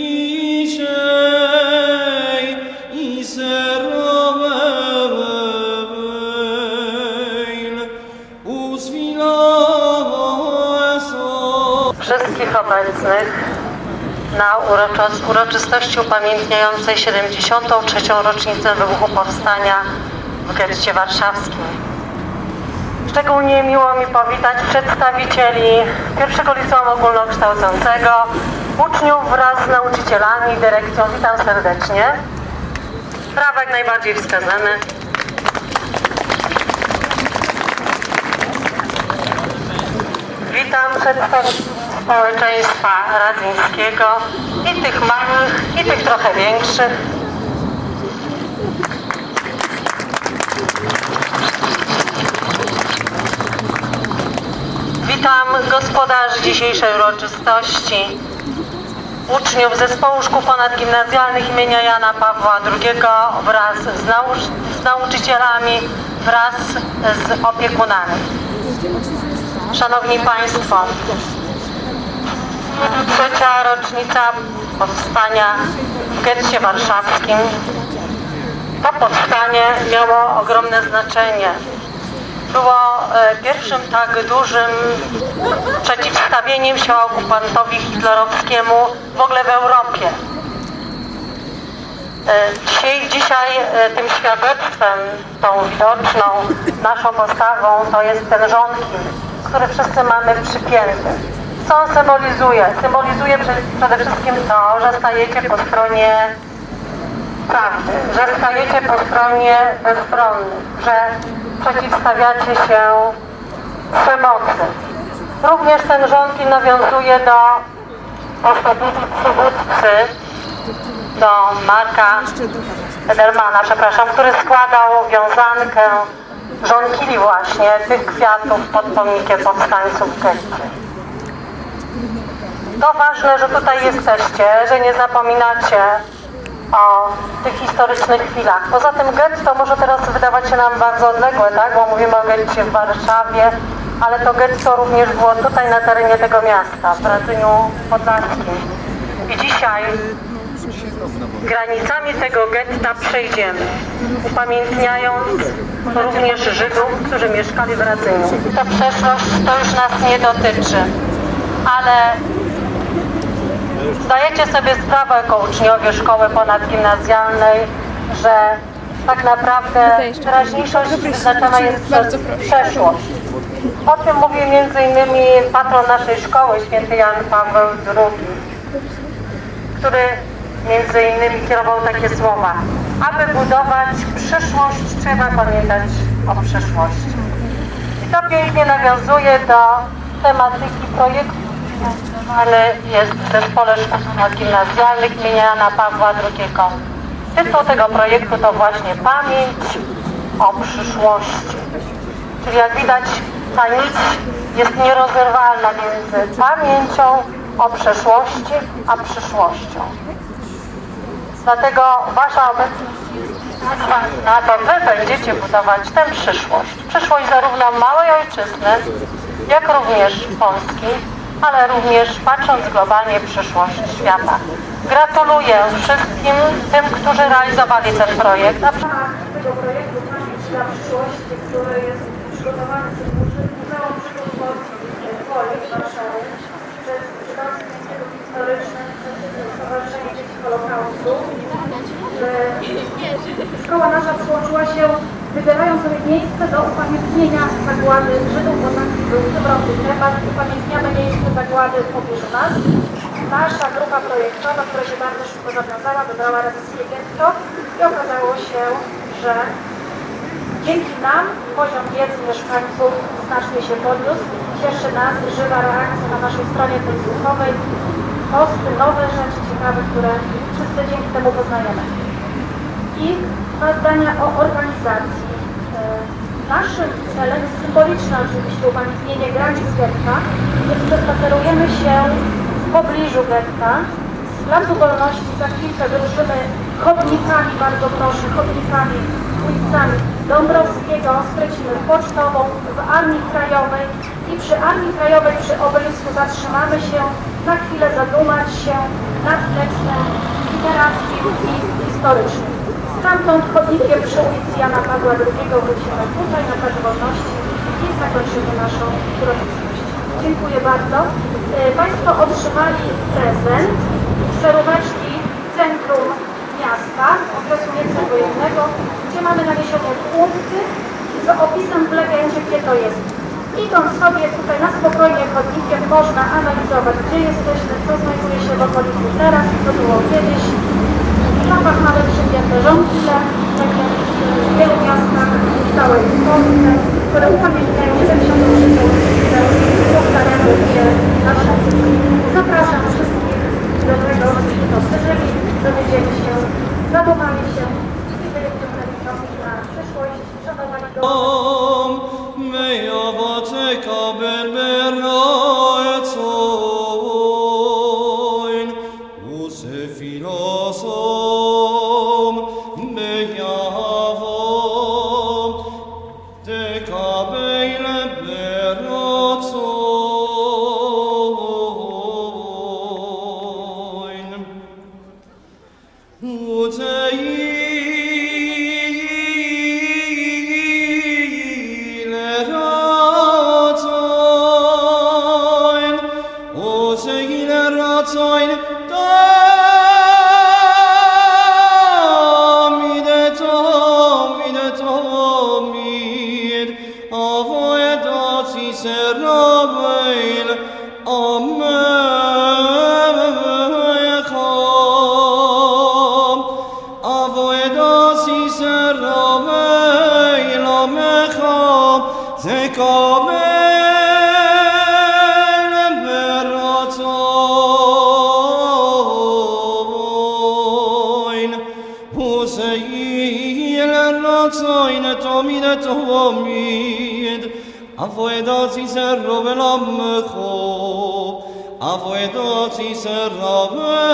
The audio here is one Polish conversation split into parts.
Wszystkich obecnych na uroczystości upamiętniającej 73. rocznicę wybuchu powstania w getcie warszawskim. Szczególnie miło mi powitać przedstawicieli I Liceum Ogólnokształcącego, uczniów wraz z nauczycielami, dyrekcją. Witam serdecznie. Prawo jak najbardziej wskazane. Witam przedstawicieli społeczeństwa radzyńskiego i tych małych, i tych trochę większych. Witam gospodarzy dzisiejszej uroczystości, uczniów Zespołu Szkół Ponadgimnazjalnych imienia Jana Pawła II wraz z nauczycielami, wraz z opiekunami. Szanowni Państwo, trzecia rocznica powstania w getcie warszawskim. To powstanie miało ogromne znaczenie. Było pierwszym tak dużym przeciwstawieniem się okupantowi hitlerowskiemu w ogóle w Europie. Dzisiaj tym świadectwem, tą widoczną naszą postawą to jest ten żonkil, który wszyscy mamy przypięty. Co on symbolizuje? Symbolizuje przede wszystkim to, że stajecie po stronie prawdy, że stajecie po stronie bezbronnych, że przeciwstawiacie się przemocy. Również ten żonkil nawiązuje do ostatniego przywódcy, do Marka Edermana, który składał wiązankę żonkili właśnie tych kwiatów pod pomnikiem powstańców w getcie. To ważne, że tutaj jesteście, że nie zapominacie o tych historycznych chwilach. Poza tym getto może teraz wydawać się nam bardzo odległe, tak? Bo mówimy o getcie w Warszawie, ale to getto również było tutaj na terenie tego miasta, w Radzyniu Podlaskim. I dzisiaj granicami tego getta przejdziemy, upamiętniając również Żydów, którzy mieszkali w Radzyniu. Ta przeszłość to już nas nie dotyczy, ale zdajecie sobie sprawę jako uczniowie szkoły ponadgimnazjalnej, że tak naprawdę teraźniejszość wyznaczona jest przez przeszłość. O tym mówił m.in. patron naszej szkoły, święty Jan Paweł II, który m.in. kierował takie słowa: aby budować przyszłość, trzeba pamiętać o przeszłości. I to pięknie nawiązuje do tematyki projektu, ale jest w Zespole Szkół Ponadgimnazjalnych imienia Jana Pawła II. Tytuł tego projektu to właśnie Pamięć o przyszłości. Czyli jak widać, ta nić jest nierozerwalna między pamięcią o przeszłości a przyszłością. Dlatego wasza obecność jest ważna, to wy będziecie budować tę przyszłość. Przyszłość zarówno małej ojczyzny, jak również Polski, ale również patrząc globalnie przyszłość świata. Gratuluję wszystkim tym, którzy realizowali ten projekt. A tego projektu Pamięć dla przyszłości, który jest przygotowany przez Muzeum Żydów w Woli w Warszawie przez Żydowski Instytut Historyczny, przez Stowarzyszenie Dzieci Holokaustu. Szkoła nasza przyłączyła się, wybierając sobie miejsce do upamiętnienia zagłady Żydów, bo taki był w tym roku temat. Upamiętniamy miejsce zagłady w pobliżu nas. Nasza grupa projektowa, która się bardzo szybko zawiązała, wybrała Radyckie Getto i okazało się, że dzięki nam poziom wiedzy mieszkańców znacznie się podniósł. Cieszy nas żywa reakcja na naszej stronie facebookowej, posty, nowe rzeczy ciekawe, które wszyscy dzięki temu poznajemy. I dwa zdania o organizacji. Naszym celem jest symboliczne oczywiście upamiętnienie granic getta, więc przespacerujemy się w pobliżu getta. Z Placu Wolności za chwilkę wyruszymy chodnikami, bardzo proszę, chodnikami, ulicami Dąbrowskiego, skrecimy Pocztową, w Armii Krajowej i przy Armii Krajowej, przy obelisku zatrzymamy się na chwilę zadumać się nad tekstem literackim i historycznym. Stamtąd chodnikiem przy ulicy Jana Pawła II wrócimy tutaj na Plac Wolności i zakończymy naszą uroczystość. Dziękuję bardzo. Państwo otrzymali prezent żaróweczki Centrum Miasta okresu międzywojennego, gdzie mamy naniesione punkty z opisem w legendzie, gdzie to jest. Idąc sobie tutaj na spokojnie chodnikiem, można analizować, gdzie jesteśmy, co znajduje się w okolicy teraz, co było kiedyś. W mapach mamy przyjęte żonkile, takie w wielu miastach w całej Polsce, które upamiętniają 73. rocznicę powstania nasze. Zapraszam wszystkich do tego dostrzeżenia, dowiedzieli się, zadumali się i wyjdziemy na przyszłość, szanowani goście. My owoce kabel beroecoin, use filosom, my javom, te kabele berocoin, use Avoidati serro velammecho, avoidati serra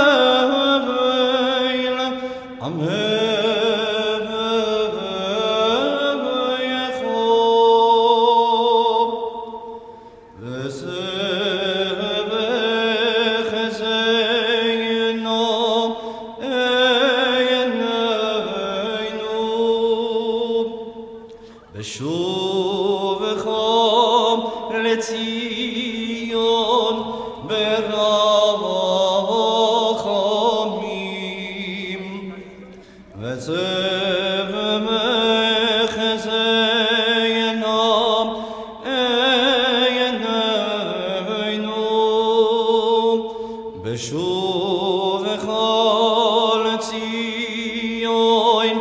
veil, amevecho, vesevechezeyno, eyeneinu, beshuvecho, Letzion berachomim vezevemechezeynom eyeneinu beshuvecho Letzion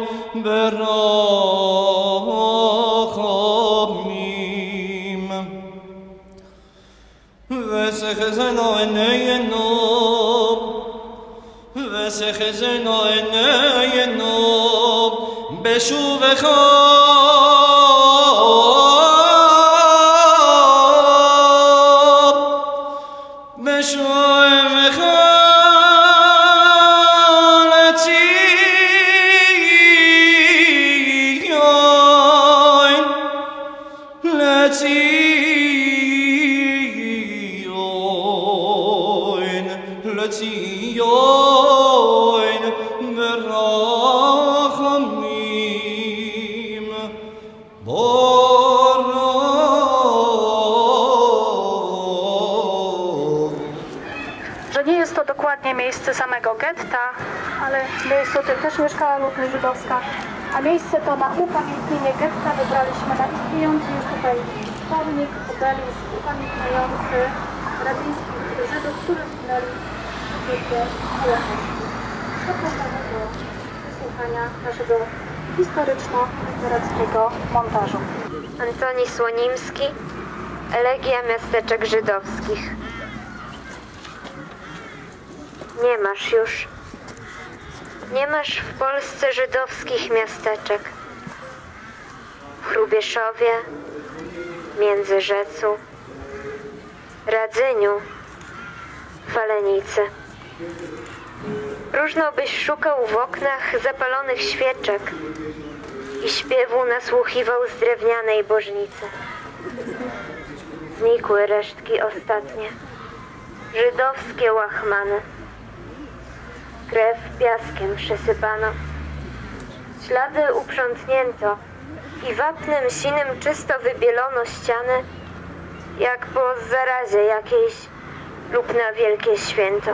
berachomim Vesechezeno eneyeno, vesechezeno eneyeno, beshuvecho, beshuvecho, Letzion berachomim Że nie jest to dokładnie miejsce samego getta, ale miejsce tutaj też mieszkała ludność żydowska, a miejsce to na upamiętnienie getta wybraliśmy na istniejący już tutaj pomnik, obelisk upamiętniający radzińskich Żydów, którzy zginęli w bitwie Holokaust. Zapraszamy do wysłuchania naszego historyczno-literackiego montażu. Antoni Słonimski, Elegia miasteczek żydowskich. Nie masz już. Nie masz w Polsce żydowskich miasteczek. W Hrubieszowie, Międzyrzecu, Radzyniu, Falenicy. Próżno byś szukał w oknach zapalonych świeczek i śpiewu nasłuchiwał z drewnianej bożnicy. Znikły resztki ostatnie. żydowskie łachmany. Krew piaskiem przysypano, ślady uprzątnięto i wapnem sinym czysto wybielono ściany, jak po zarazie jakiejś lub na wielkie święto.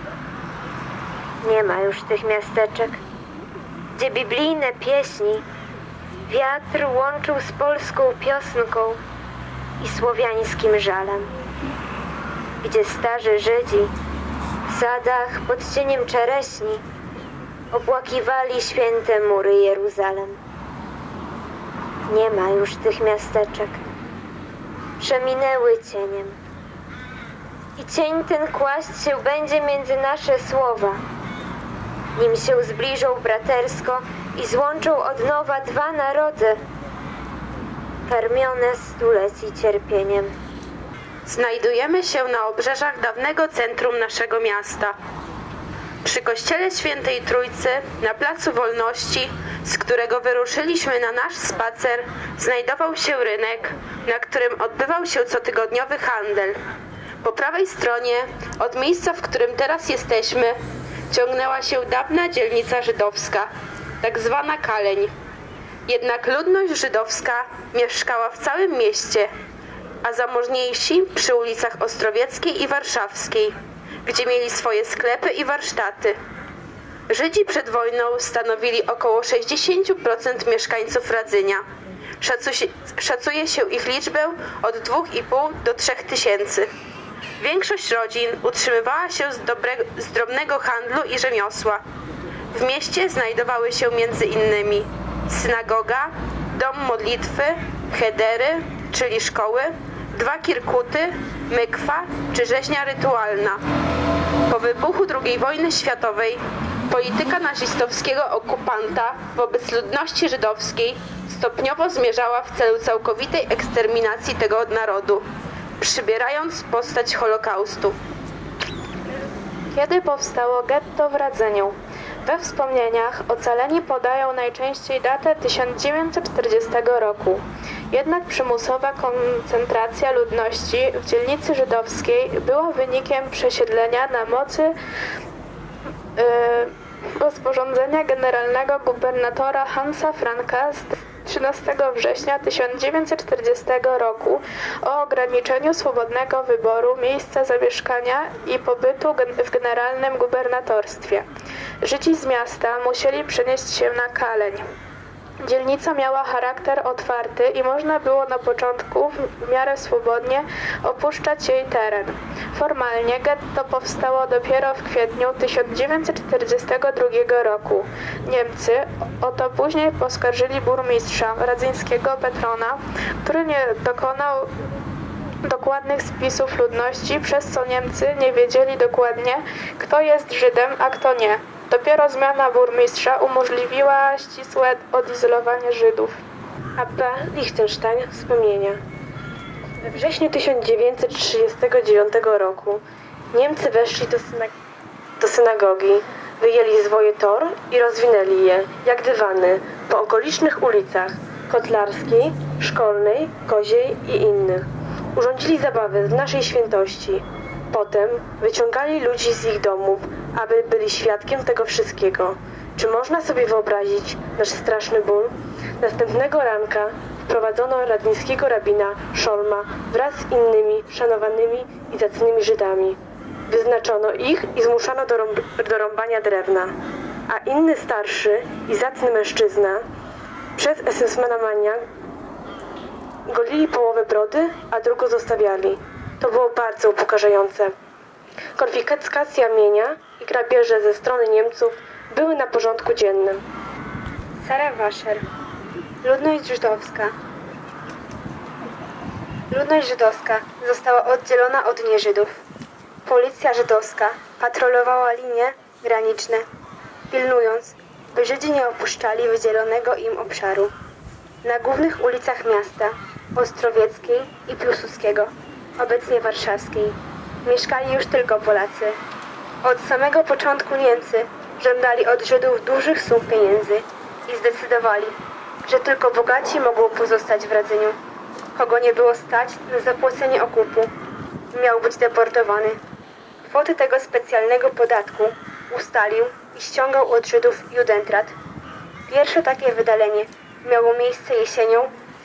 Nie ma już tych miasteczek, gdzie biblijne pieśni wiatr łączył z polską piosnką i słowiańskim żalem, gdzie starzy Żydzi w sadach pod cieniem czereśni opłakiwali święte mury Jeruzalem. Nie ma już tych miasteczek, przeminęły cieniem. I cień ten kłaść się będzie między nasze słowa, nim się zbliżą bratersko i złączą od nowa dwa narody, karmione stuleci cierpieniem. Znajdujemy się na obrzeżach dawnego centrum naszego miasta. Przy kościele Świętej Trójcy, na Placu Wolności, z którego wyruszyliśmy na nasz spacer, znajdował się rynek, na którym odbywał się cotygodniowy handel. Po prawej stronie, od miejsca, w którym teraz jesteśmy, ciągnęła się dawna dzielnica żydowska, tak zwana Kaleń. Jednak ludność żydowska mieszkała w całym mieście, a zamożniejsi przy ulicach Ostrowieckiej i Warszawskiej, gdzie mieli swoje sklepy i warsztaty. Żydzi przed wojną stanowili około 60% mieszkańców Radzynia. Szacuje się ich liczbę od 2,5 do 3 tysięcy. Większość rodzin utrzymywała się z drobnego handlu i rzemiosła. W mieście znajdowały się między innymi synagoga, dom modlitwy, chedery, czyli szkoły, 2 kirkuty, mykwa czy rzeźnia rytualna. Po wybuchu II wojny światowej polityka nazistowskiego okupanta wobec ludności żydowskiej stopniowo zmierzała w celu całkowitej eksterminacji tego narodu, przybierając postać Holokaustu. Kiedy powstało getto w Radzyniu? We wspomnieniach ocaleni podają najczęściej datę 1940 roku. Jednak przymusowa koncentracja ludności w dzielnicy żydowskiej była wynikiem przesiedlenia na mocy rozporządzenia generalnego gubernatora Hansa Franka z 13 września 1940 roku o ograniczeniu swobodnego wyboru miejsca zamieszkania i pobytu w generalnym gubernatorstwie. Żydzi z miasta musieli przenieść się na Kaleń. Dzielnica miała charakter otwarty i można było na początku w miarę swobodnie opuszczać jej teren. Formalnie getto powstało dopiero w kwietniu 1942 roku. Niemcy o to później poskarżyli burmistrza radzyńskiego Petrona, który nie dokonał dokładnych spisów ludności, przez co Niemcy nie wiedzieli dokładnie, kto jest Żydem, a kto nie. Dopiero zmiana burmistrza umożliwiła ścisłe odizolowanie Żydów. A.P. Lichtenstein, wspomnienia. We wrześniu 1939 roku Niemcy weszli do synagogi, wyjęli zwoje tor i rozwinęli je, jak dywany, po okolicznych ulicach Kotlarskiej, Szkolnej, Koziej i innych. Urządzili zabawy z naszej świętości. Potem wyciągali ludzi z ich domów, aby byli świadkiem tego wszystkiego. Czy można sobie wyobrazić nasz straszny ból? Następnego ranka wprowadzono radzyńskiego rabina Szolma wraz z innymi szanowanymi i zacnymi Żydami. Wyznaczono ich i zmuszano do rąbania drewna. A inny starszy i zacny mężczyzna przez SS-mana maniak golili połowę brody, a drugą zostawiali. To było bardzo upokarzające. Konfiskacja mienia i grabieże ze strony Niemców były na porządku dziennym. Sara Wascher. Ludność żydowska. Ludność żydowska została oddzielona od nieżydów. Policja żydowska patrolowała linie graniczne, pilnując, by Żydzi nie opuszczali wydzielonego im obszaru. Na głównych ulicach miasta, Ostrowieckiej i Piłsudskiego, obecnie Warszawskiej, mieszkali już tylko Polacy. Od samego początku Niemcy żądali od Żydów dużych sum pieniędzy i zdecydowali, że tylko bogaci mogą pozostać w Radzyniu. Kogo nie było stać na zapłacenie okupu, miał być deportowany. kwoty tego specjalnego podatku ustalił i ściągał od Żydów Judenrat. Pierwsze takie wydalenie miało miejsce jesienią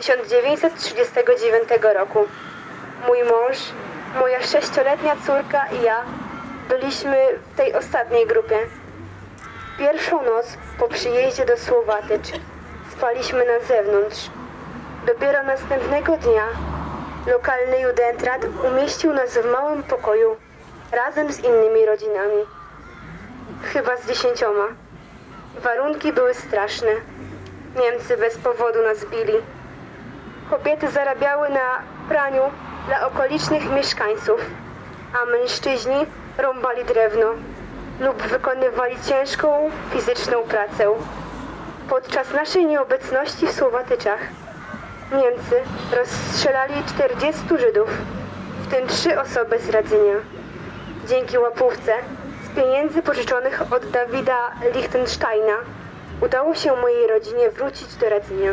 1939 roku. Mój mąż, moja 6-letnia córka i ja byliśmy w tej ostatniej grupie. Pierwszą noc po przyjeździe do Słowatycz spaliśmy na zewnątrz. Dopiero następnego dnia lokalny Judenrat umieścił nas w małym pokoju razem z innymi rodzinami. Chyba z 10. Warunki były straszne. Niemcy bez powodu nas bili. Kobiety zarabiały na praniu dla okolicznych mieszkańców, a mężczyźni rąbali drewno lub wykonywali ciężką fizyczną pracę. Podczas naszej nieobecności w Słowatyczach Niemcy rozstrzelali 40 Żydów, w tym 3 osoby z Radzynia. Dzięki łapówce z pieniędzy pożyczonych od Dawida Lichtensteina udało się mojej rodzinie wrócić do Radzynia.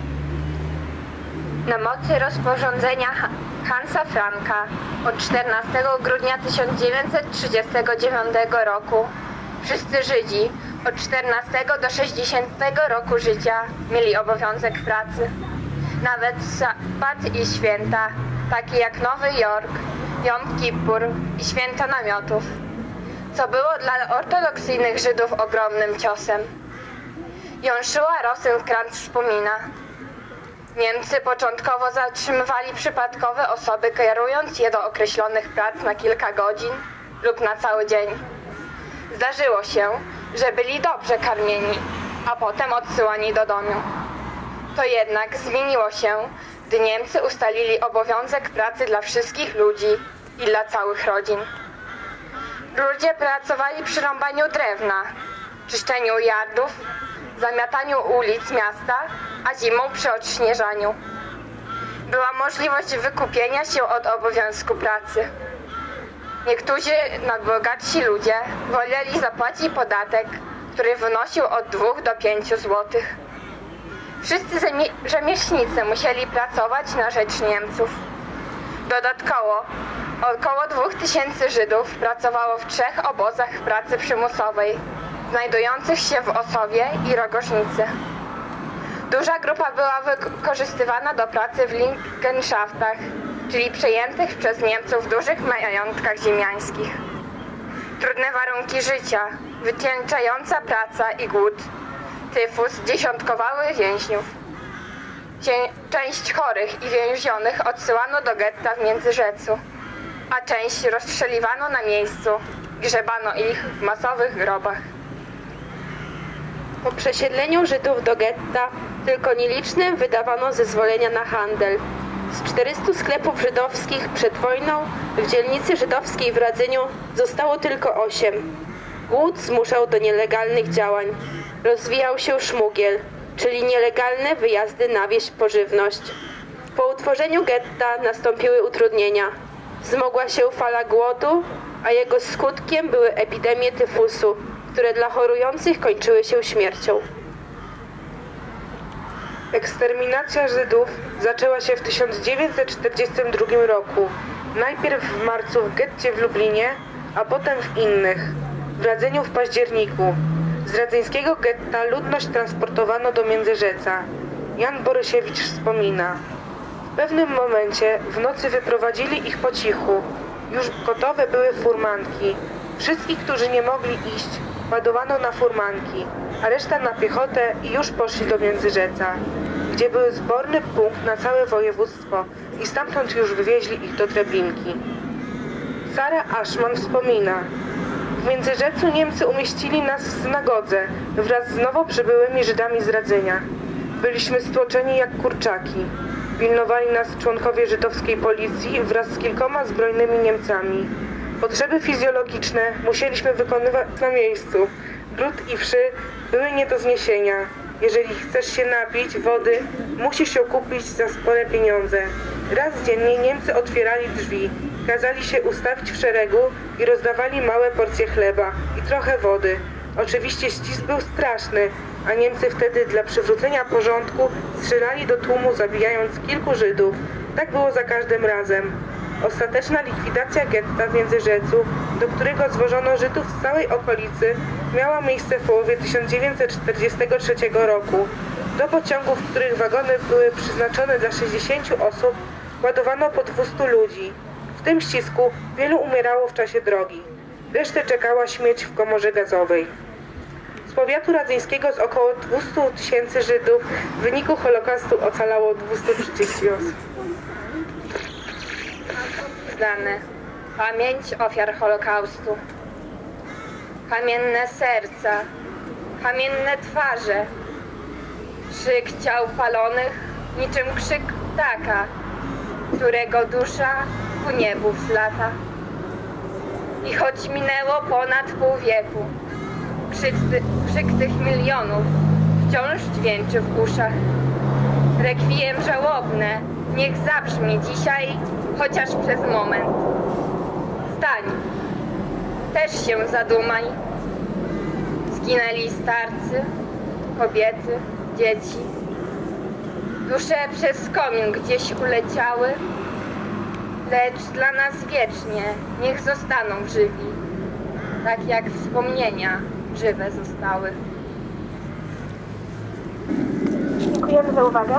Na mocy rozporządzenia Hansa Franka od 14 grudnia 1939 roku wszyscy Żydzi od 14 do 60 roku życia mieli obowiązek pracy. Nawet sabat i święta, takie jak Nowy Jork, Jom Kippur i święto namiotów, co było dla ortodoksyjnych Żydów ogromnym ciosem. Joshua Rosenkrantz wspomina: Niemcy początkowo zatrzymywali przypadkowe osoby, kierując je do określonych prac na kilka godzin lub na cały dzień. Zdarzyło się, że byli dobrze karmieni, a potem odsyłani do domu. To jednak zmieniło się, gdy Niemcy ustalili obowiązek pracy dla wszystkich ludzi i dla całych rodzin. Ludzie pracowali przy rąbaniu drewna, czyszczeniu yardów, zamiataniu ulic miasta, a zimą przy odśnieżaniu. Była możliwość wykupienia się od obowiązku pracy. Niektórzy najbogatsi ludzie woleli zapłacić podatek, który wynosił od 2 do 5 złotych. Wszyscy rzemieślnicy musieli pracować na rzecz Niemców. Dodatkowo około 2000 Żydów pracowało w 3 obozach pracy przymusowej, znajdujących się w Osowie i Rogożnicy. Duża grupa była wykorzystywana do pracy w Liegenschaftach, czyli przejętych przez Niemców dużych majątkach ziemiańskich. Trudne warunki życia, wycieńczająca praca i głód, tyfus dziesiątkowały więźniów. Część chorych i więzionych odsyłano do getta w Międzyrzecu, a część rozstrzeliwano na miejscu, grzebano ich w masowych grobach. Po przesiedleniu Żydów do getta tylko nielicznym wydawano zezwolenia na handel. Z 400 sklepów żydowskich przed wojną w dzielnicy żydowskiej w Radzyniu zostało tylko 8. Głód zmuszał do nielegalnych działań. Rozwijał się szmugiel, czyli nielegalne wyjazdy na wieś po żywność. Po utworzeniu getta nastąpiły utrudnienia. Wzmogła się fala głodu, a jego skutkiem były epidemie tyfusu, które dla chorujących kończyły się śmiercią. Eksterminacja Żydów zaczęła się w 1942 roku. Najpierw w marcu w getcie w Lublinie, a potem w innych. W Radzyniu w październiku. Z radzyńskiego getta ludność transportowano do Międzyrzeca. Jan Borysiewicz wspomina: w pewnym momencie w nocy wyprowadzili ich po cichu. Już gotowe były furmanki. Wszystkich, którzy nie mogli iść, ładowano na furmanki, a reszta na piechotę i już poszli do Międzyrzeca, gdzie był zborny punkt na całe województwo i stamtąd już wywieźli ich do Treblinki. Sara Aszman wspomina: w Międzyrzecu Niemcy umieścili nas w synagodze wraz z nowo przybyłymi Żydami z Radzynia. Byliśmy stłoczeni jak kurczaki. Pilnowali nas członkowie żydowskiej policji wraz z kilkoma zbrojnymi Niemcami. Potrzeby fizjologiczne musieliśmy wykonywać na miejscu. Brud i wszy były nie do zniesienia. Jeżeli chcesz się napić wody, musisz ją kupić za spore pieniądze. Raz dziennie Niemcy otwierali drzwi, kazali się ustawić w szeregu i rozdawali małe porcje chleba i trochę wody. Oczywiście ścisk był straszny, a Niemcy wtedy dla przywrócenia porządku strzelali do tłumu, zabijając kilku Żydów. Tak było za każdym razem. Ostateczna likwidacja getta w Międzyrzecu, do którego zwożono Żydów z całej okolicy, miała miejsce w połowie 1943 roku. Do pociągów, których wagony były przeznaczone dla 60 osób, ładowano po 200 ludzi. W tym ścisku wielu umierało w czasie drogi. Resztę czekała śmierć w komorze gazowej. Z powiatu radzyńskiego z około 200 000 Żydów w wyniku Holokaustu ocalało 230 osób. Znane. Pamięć ofiar Holokaustu. Kamienne serca, kamienne twarze, krzyk ciał palonych, niczym krzyk ptaka, którego dusza ku niebu wzlata. I choć minęło ponad pół wieku, krzyk tych milionów wciąż dźwięczy w uszach. Rekwiem żałobne niech zabrzmi dzisiaj chociaż przez moment. Stań, też się zadumaj. Zginęli starcy, kobiety, dzieci. Dusze przez komin gdzieś uleciały, lecz dla nas wiecznie niech zostaną żywi, tak jak wspomnienia żywe zostały. Dziękujemy za uwagę.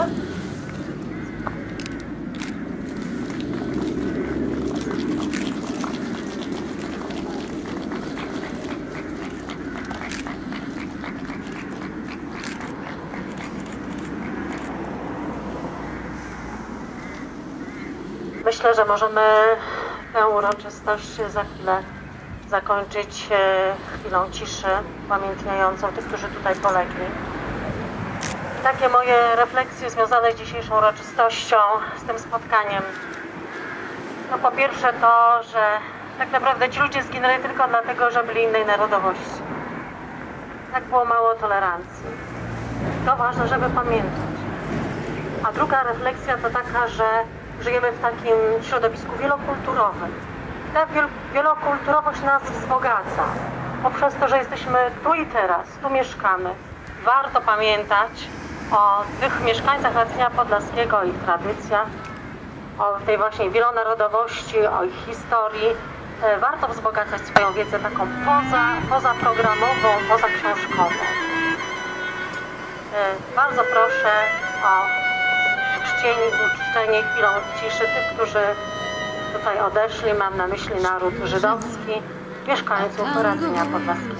Myślę, że możemy tę uroczystość za chwilę zakończyć chwilą ciszy upamiętniającą tych, którzy tutaj polegli. Takie moje refleksje związane z dzisiejszą uroczystością, z tym spotkaniem. No po pierwsze to, że tak naprawdę ci ludzie zginęli tylko dlatego, że byli innej narodowości. Tak było mało tolerancji. To ważne, żeby pamiętać. A druga refleksja to taka, że żyjemy w takim środowisku wielokulturowym. Ta wielokulturowość nas wzbogaca. Poprzez to, że jesteśmy tu i teraz, tu mieszkamy. Warto pamiętać o tych mieszkańcach Radzynia Podlaskiego, o ich tradycjach, o tej właśnie wielonarodowości, o ich historii. Warto wzbogacać swoją wiedzę taką pozaprogramową, pozaksiążkową. Bardzo proszę o uczczenie chwilą ciszy tych, którzy tutaj odeszli. Mam na myśli naród żydowski, mieszkańców Radzynia Podlaskiego.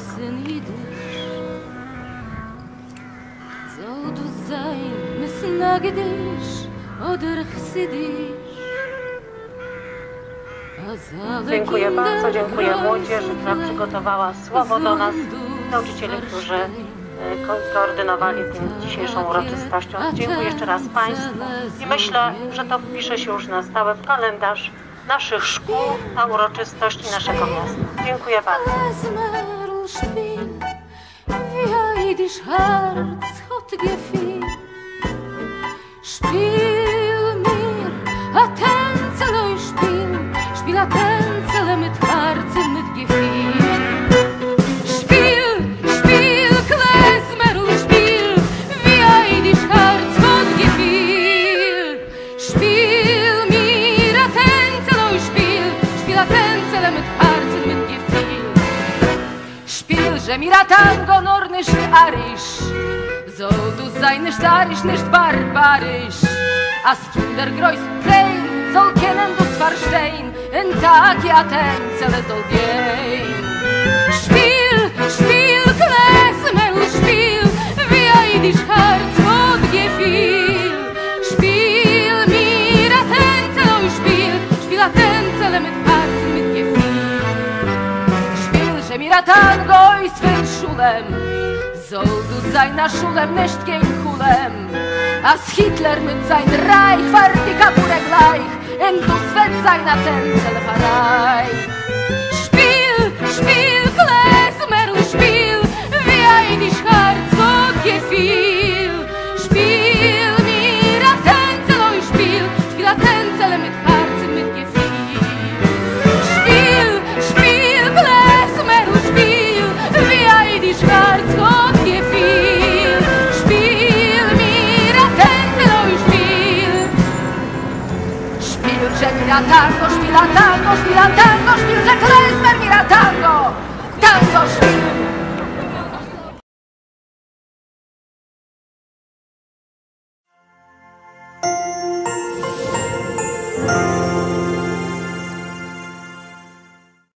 Dziękuję bardzo, dziękuję młodzieży, która przygotowała słowo do nas, nauczycieli, którzy koordynowali tę dzisiejszą uroczystością. Dziękuję jeszcze raz Państwu i myślę, że to wpisze się już na stałe w kalendarz naszych szkół, ta uroczystość i naszego miasta. Dziękuję bardzo. Mira tango nor nicht arisch, so du sei nicht arisch, nicht barbarisch. As Kinder größt klein, soll kennen du's verstehen, en Tag ja tänzele soll gehen. Spiel, spiel, Klezmer, spiel, wie ein dich Herz und gefiel. Spiel mir a tänzele und spiel a tänzele mit Herz und mit gefiel. Mir tango ist für Schulem, soll du sein a Schulem nicht gegen Kulem. Als Hitler mit sein Reich fertig kapure gleich, en dus wird sein a Tänzelferei. Spiel, spiel, Klezmer und spiel, wie ein dich Herz und gefiel. Spiel mir a Tänzel und spiel a Tänzel mit Herz und mit gefiel. Spiel, spiel, Klezmer und spiel, wie ein dich Herz und gefiel. Spiel mir a Tänzel und spiel, spiel, tango, szpila, tango, szpila, tango, szpil, że klezmer mira tango, tango, szpil.